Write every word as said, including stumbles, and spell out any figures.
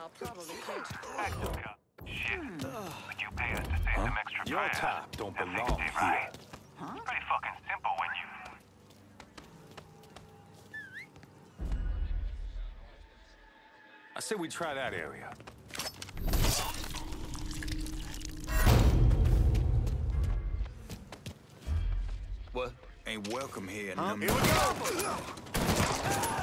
Probably could. Shit. Would you pay us to save Huh? some extra Your prayers? top don't That makes belong it here. right. Huh? Pretty fucking simple when you... I say we try that area. What? Ain't welcome here. Huh? Number Here we go!